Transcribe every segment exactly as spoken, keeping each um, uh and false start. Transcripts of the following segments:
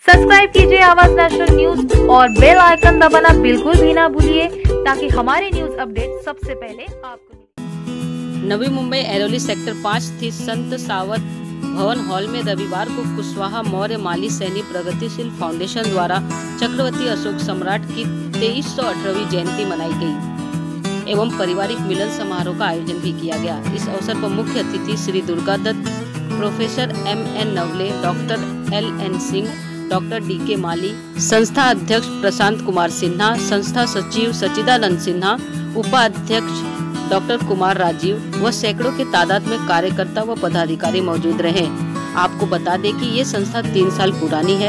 Subscribe कीजिए Awaaz national news और bell icon दबाना बिल्कुल भी ना भूलिए ताकि हमारे न्यूज अपडेट सबसे पहले आपको। नवी मुंबई ऐरोली सेक्टर पाँच स्थित संत सावत भवन हॉल में रविवार को कुशवाहा मौर्य माली सैनी प्रगतिशील फाउंडेशन द्वारा चक्रवर्ती अशोक सम्राट की तेईस सौ अठारहवीं जयंती मनाई गई एवं पारिवारिक मिलन समारोह का आयोजन भी किया गया। इस अवसर पर मुख्य अतिथि Shri Durga Dutt, professor M N Navale, doctor L N Singh, doctor D K Mali, संस्था अध्यक्ष प्रशांत कुमार सिन्हा, संस्था सचिव सचिदानंद सिन्हा, उपाध्यक्ष डॉक्टर कुमार राजीव व सैकड़ों के तादाद में कार्यकर्ता व पदाधिकारी मौजूद रहे। आपको बता दें कि ये संस्था तीन साल पुरानी है।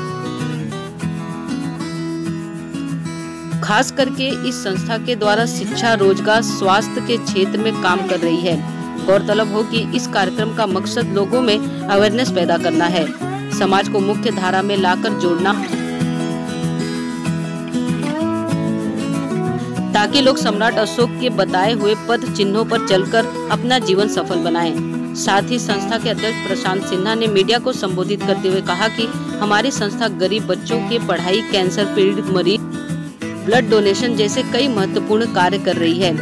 खास करके इस संस्था के द्वारा शिक्षा, रोजगार, स्वास्थ्य के क्षेत्र में काम कर रही है। गौरतलब हो कि इस कार्यक्रम का मकसद लोगों में अवेयरनेस पैदा करना है, समाज को मुख्य धारा में लाकर जोड़ना, ताकि लोग सम्राट अशोक के बताए हुए पद चिन्हों पर चलकर अपना जीवन सफल बनाएं। साथ ही संस्था के अध्यक्ष प्रशांत सिन्हा ने मीडिया को संबोधित करते हुए कहा कि हमारी संस्था गरीब बच्चों के पढ़ाई, कैंसर पीड़ित मरीज, ब्लड डोनेशन जैसे कई महत्वपूर्ण कार्य कर रही है।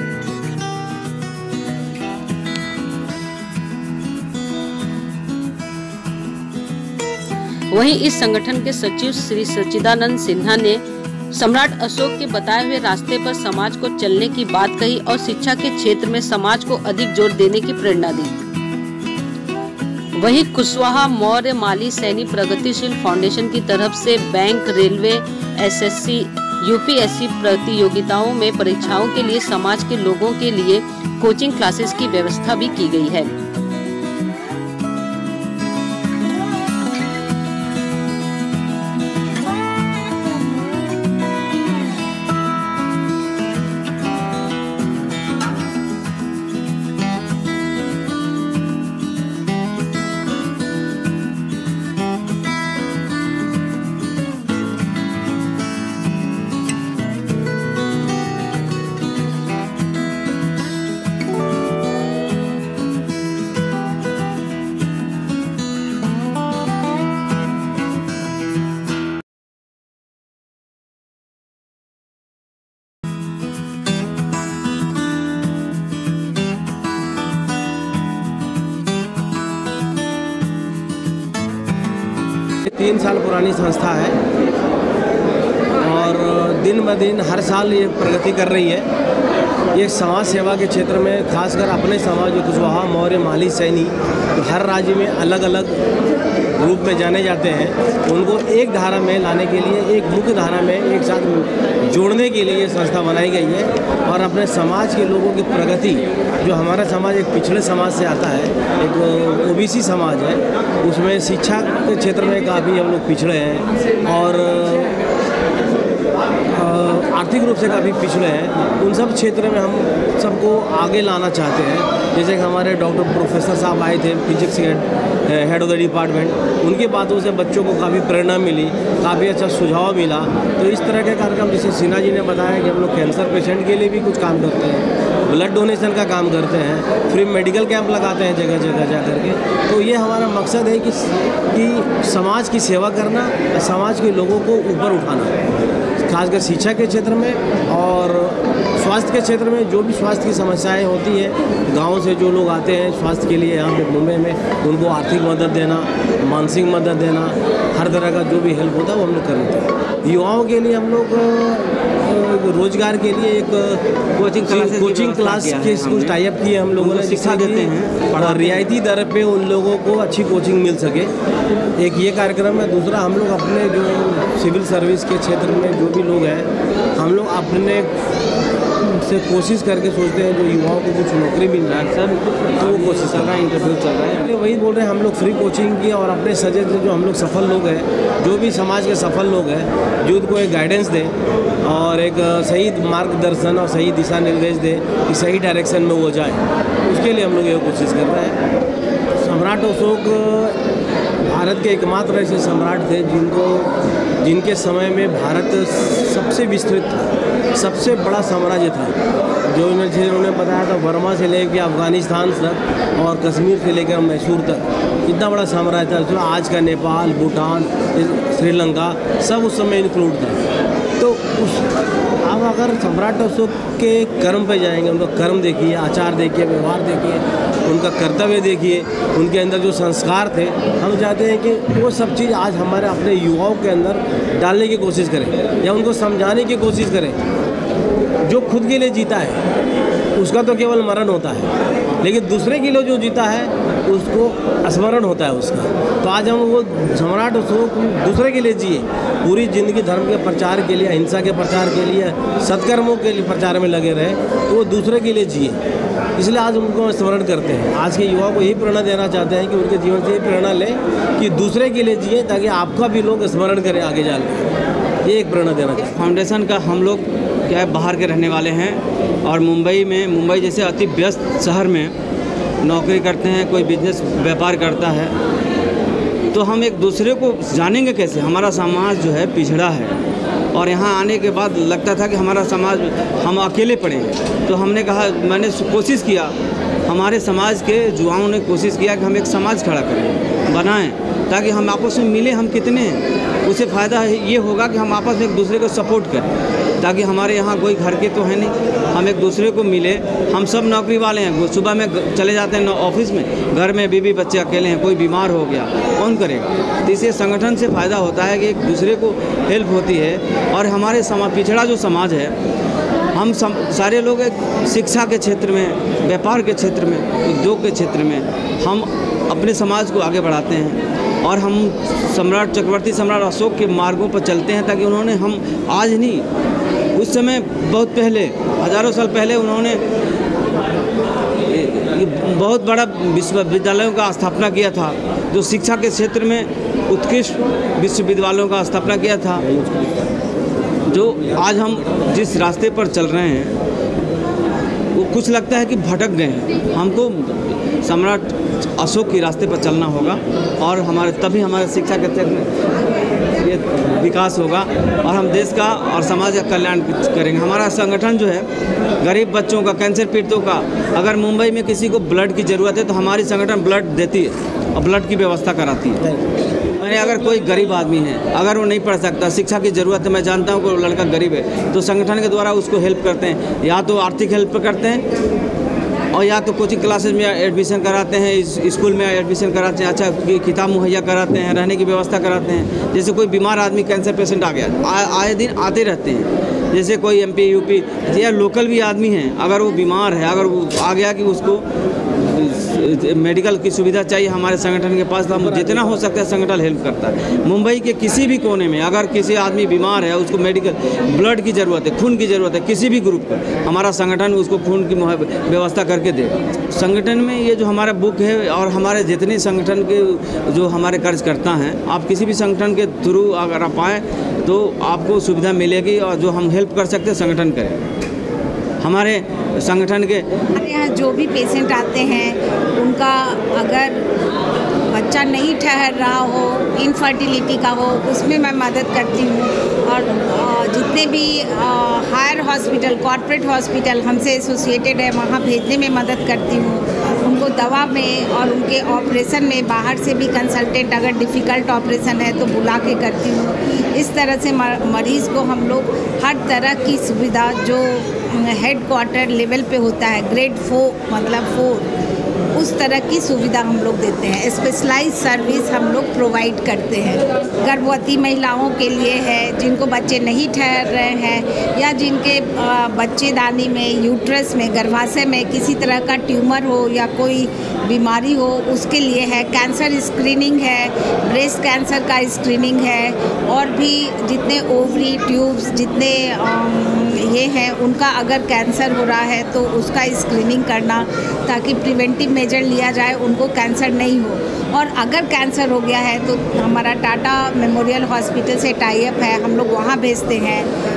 वहीं इस संगठन के सचिव श्री सचिदानंद सिन्हा ने सम्राट अशोक के बताए हुए रास्ते पर समाज को चलने की बात कही और शिक्षा के क्षेत्र में समाज को अधिक जोर देने की प्रेरणा दी। वहीं कुशवाहा मौर्य माली सैनी प्रगतिशील फाउंडेशन की तरफ से बैंक, रेलवे, एसएससी, यूपीएससी प्रतियोगिताओं में परीक्षाओं के लिए समाज के लोगों के लिए कोचिंग क्लासेस की व्यवस्था भी की गई है। तीन साल पुरानी संस्था है और दिन ब दिन हर साल ये प्रगति कर रही है। ये समाज सेवा के क्षेत्र में खासकर अपने समाज जो कुशवाहा मौर्य माली सैनी तो हर राज्य में अलग अलग रूप में जाने जाते हैं, उनको एक धारा में लाने के लिए, एक मुख्य धारा में एक साथ जोड़ने के लिए ये संस्था बनाई गई है। और अपने समाज के लोगों की प्रगति, जो हमारा समाज एक पिछड़े समाज से आता है, एक ओबीसी समाज है, उसमें शिक्षा के क्षेत्र में काफ़ी हम लोग पिछड़े हैं और आर्थिक रूप से काफ़ी पिछड़े हैं। उन सब क्षेत्र में हम सबको आगे लाना चाहते हैं। जैसे कि हमारे डॉक्टर प्रोफेसर साहब आए थे, फिजिक्स के हेड ऑफ द डिपार्टमेंट, उनकी बातों से बच्चों को काफ़ी प्रेरणा मिली, काफ़ी अच्छा सुझाव मिला। तो इस तरह के कार्यक्रम जैसे सिन्हा जी ने बताया कि हम लोग कैंसर पेशेंट के लिए भी कुछ काम करते हैं, ब्लड डोनेशन का काम करते हैं, फ्री मेडिकल कैंप लगाते हैं जगह जगह जा करके। तो ये हमारा मकसद है कि, कि समाज की सेवा करना, समाज के लोगों को ऊपर उठाना, खासकर शिक्षा के क्षेत्र में और स्वास्थ्य के क्षेत्र में। जो भी स्वास्थ्य की समस्याएं होती हैं, गांव से जो लोग आते हैं स्वास्थ्य के लिए यहाँ पे मुंबई में, उनको आर्थिक मदद देना, मानसिक मदद देना, हर तरह का जो भी हेल्प होता है वो हम लोग करते हैं। युवाओं के लिए हम लोग रोजगार के लिए एक कोचिंग कोचिंग क्लास के कुछ टाइप किए हम लोगों ने, शिक्षा देते हैं और रियायती दर पे उन लोगों को अच्छी कोचिंग मिल सके। एक ये कार्यक्रम है। दूसरा, हम लोग अपने जो सिविल सर्विस के क्षेत्र में जो भी लोग हैं, हम लोग अपने से कोशिश करके सोचते हैं जो युवाओं को कुछ नौकरी मिल रहा है सर, तो वो कोशिश कर रहा है, इंटरव्यू चल रहा है। वही बोल रहे हैं, हम लोग फ्री कोचिंग की और अपने सजे जो हम लोग सफल लोग हैं, जो भी समाज के सफल लोग हैं, यूथ को एक गाइडेंस दें और एक सही मार्गदर्शन और सही दिशा निर्देश दें कि सही डायरेक्शन में वो जाए। उसके लिए हम लोग ये कोशिश कर रहे हैं। सम्राट अशोक भारत के एकमात्र ऐसे सम्राट थे जिनको जिनके समय में भारत सबसे विस्तृत था, सबसे बड़ा साम्राज्य था। जो उन्होंने बताया था, बर्मा से लेकर अफगानिस्तान तक और कश्मीर से लेकर मैसूर तक, इतना बड़ा साम्राज्य था। आज का नेपाल, भूटान, श्रीलंका, सब उस समय इंक्लूड था। तो उस अब अगर सम्राट अशोक के कर्म पे जाएंगे, उनका कर्म देखिए, आचार देखिए, व्यवहार देखिए, उनका कर्तव्य देखिए, उनके अंदर जो संस्कार थे, हम चाहते हैं कि वो सब चीज़ आज हमारे अपने युवाओं के अंदर डालने की कोशिश करें या उनको समझाने की कोशिश करें। जो खुद के लिए जीता है उसका तो केवल मरण होता है, लेकिन दूसरे के लिए जो जीता है उसको स्मरण होता है उसका। तो आज हम वो सम्राट अशोक दूसरे के लिए जिए, पूरी ज़िंदगी धर्म के प्रचार के लिए, अहिंसा के प्रचार के लिए, सत्कर्मों के लिए प्रचार में लगे रहे, तो वो दूसरे के लिए जिए, इसलिए आज उनको स्मरण करते हैं। आज के युवाओं को यही प्रेरणा देना चाहते हैं कि उनके जीवन से यही प्रेरणा लें कि दूसरे के लिए जिए, ताकि आपका भी लोग स्मरण करें आगे जाकर। ये एक प्रेरणा देना चाहिए। फाउंडेशन का हम लोग क्या है, बाहर के रहने वाले हैं और मुंबई में, मुंबई जैसे अति व्यस्त शहर में नौकरी करते हैं, कोई बिजनेस व्यापार करता है, तो हम एक दूसरे को जानेंगे कैसे? हमारा समाज जो है पिछड़ा है और यहाँ आने के बाद लगता था कि हमारा समाज, हम अकेले पड़े हैं। तो हमने कहा, मैंने कोशिश किया, हमारे समाज के युवाओं ने कोशिश किया कि हम एक समाज खड़ा करें, बनाएं, ताकि हम आपस में मिले। हम कितने हैं, उससे फ़ायदा ये होगा कि हम आपस में एक दूसरे को सपोर्ट करें, ताकि हमारे यहाँ कोई घर के तो है नहीं, हम एक दूसरे को मिले। हम सब नौकरी वाले हैं, सुबह में चले जाते हैं ऑफिस में, घर में बीवी बच्चे अकेले हैं, कोई बीमार हो गया, कौन करेगा? तो इससे संगठन से फ़ायदा होता है कि एक दूसरे को हेल्प होती है। और हमारे समाज, पिछड़ा जो समाज है, हम सम, सारे लोग एक शिक्षा के क्षेत्र में, व्यापार के क्षेत्र में, उद्योग के क्षेत्र में हम अपने समाज को आगे बढ़ाते हैं और हम सम्राट चक्रवर्ती सम्राट अशोक के मार्गों पर चलते हैं, ताकि उन्होंने, हम आज नहीं, उस समय बहुत पहले, हज़ारों साल पहले उन्होंने बहुत बड़ा विश्वविद्यालयों का स्थापना किया था, जो शिक्षा के क्षेत्र में उत्कृष्ट विश्वविद्यालयों का स्थापना किया था। जो आज हम जिस रास्ते पर चल रहे हैं, वो कुछ लगता है कि भटक गए हैं। हमको सम्राट अशोक के रास्ते पर चलना होगा और हमारे, तभी हमारे शिक्षा के क्षेत्र में ये विकास होगा और हम देश का और समाज का कल्याण करेंगे। हमारा संगठन जो है, गरीब बच्चों का, कैंसर पीड़ितों का, अगर मुंबई में किसी को ब्लड की ज़रूरत है तो हमारी संगठन ब्लड देती है और ब्लड की व्यवस्था कराती है। मैंने, अगर कोई गरीब आदमी है, अगर वो नहीं पढ़ सकता, शिक्षा की ज़रूरत है, मैं जानता हूँ कि वो लड़का गरीब है, तो संगठन के द्वारा उसको हेल्प करते हैं, या तो आर्थिक हेल्प करते हैं और या तो कोचिंग क्लासेस में एडमिशन कराते हैं, स्कूल में एडमिशन कराते हैं, अच्छा किताब मुहैया कराते हैं, रहने की व्यवस्था कराते हैं। जैसे कोई बीमार आदमी, कैंसर पेशेंट आ गया, आए दिन आते रहते हैं, जैसे कोई एमपी यूपी या लोकल भी आदमी हैं, अगर वो बीमार है, अगर वो आ गया कि उसको मेडिकल की सुविधा चाहिए, हमारे संगठन के पास, हम जितना हो सकता है संगठन हेल्प करता है। मुंबई के किसी भी कोने में अगर किसी आदमी बीमार है, उसको मेडिकल ब्लड की ज़रूरत है, खून की ज़रूरत है, किसी भी ग्रुप का, हमारा संगठन उसको खून की व्यवस्था करके दे। संगठन में ये जो हमारा बुक है और हमारे जितने संगठन के जो हमारे कार्यकर्ता हैं, आप किसी भी संगठन के थ्रू अगर आप आएँ तो आपको सुविधा मिलेगी और जो हम हेल्प कर सकते हैं संगठन करें। हमारे संगठन के हमारे यहाँ जो भी पेशेंट आते हैं, उनका अगर बच्चा नहीं ठहर रहा हो, इनफर्टिलिटी का हो, उसमें मैं मदद करती हूँ। और जितने भी हायर हॉस्पिटल, कॉर्पोरेट हॉस्पिटल हमसे एसोसिएटेड है, वहाँ भेजने में मदद करती हूँ। उनको दवा में और उनके ऑपरेशन में बाहर से भी कंसल्टेंट, अगर डिफ़िकल्ट ऑपरेशन है तो बुला के करती हूँ। इस तरह से मरीज़ को हम लोग हर तरह की सुविधा जो हेड क्वार्टर लेवल पे होता है, ग्रेड फोर मतलब फोर, उस तरह की सुविधा हम लोग देते हैं। स्पेशलाइज सर्विस हम लोग प्रोवाइड करते हैं। गर्भवती महिलाओं के लिए है, जिनको बच्चे नहीं ठहर रहे हैं या जिनके बच्चेदानी में, यूट्रस में, गर्भाशय में किसी तरह का ट्यूमर हो या कोई बीमारी हो, उसके लिए है। कैंसर स्क्रीनिंग है, ब्रेस्ट कैंसर का स्क्रीनिंग है, और भी जितने ओवरी ट्यूब्स जितने ये हैं, उनका अगर कैंसर हो रहा है तो उसका स्क्रीनिंग करना, ताकि प्रिवेंटिव मेजर लिया जाए, उनको कैंसर नहीं हो। और अगर कैंसर हो गया है तो हमारा टाटा मेमोरियल हॉस्पिटल से टाई अप है, हम लोग वहाँ भेजते हैं।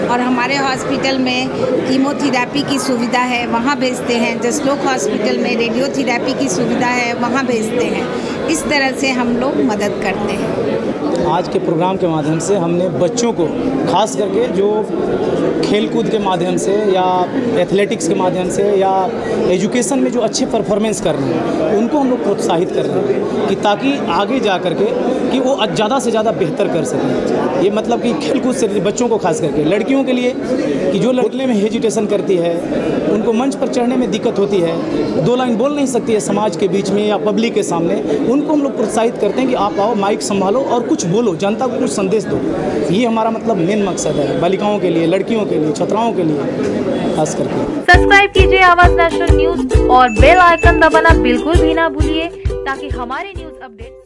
और हमारे हॉस्पिटल में कीमोथेरेपी की सुविधा है, वहाँ भेजते हैं। जसलोक हॉस्पिटल में रेडियोथेरेपी की सुविधा है, वहाँ भेजते हैं। इस तरह से हम लोग मदद करते हैं। आज के प्रोग्राम के माध्यम से हमने बच्चों को खास करके जो खेलकूद के माध्यम से या एथलेटिक्स के माध्यम से या एजुकेशन में जो अच्छे परफॉर्मेंस कर रहे हैं उनको हम लोग प्रोत्साहित कर रहे हैं कि ताकि आगे जा कर के कि वो ज़्यादा से ज़्यादा बेहतर कर सकें। ये मतलब कि खेलकूद से बच्चों को खास करके लड़कियों के लिए कि जो लड़ने में हेजिटेशन करती है, उनको मंच पर चढ़ने में दिक्कत होती है, दो लाइन बोल नहीं सकती है समाज के बीच में या पब्लिक के सामने, उनको हम लोग प्रोत्साहित करते हैं कि आप आओ, माइक संभालो और कुछ बोलो, जनता को कुछ संदेश दो। ये हमारा मतलब मेन मकसद है बालिकाओं के लिए, लड़कियों के लिए, छात्राओं के लिए खास करके। सब्सक्राइब कीजिए आवाज नेशनल न्यूज और बेल आइकन दबाना बिल्कुल भी ना भूलिए ताकि हमारे न्यूज अपडेट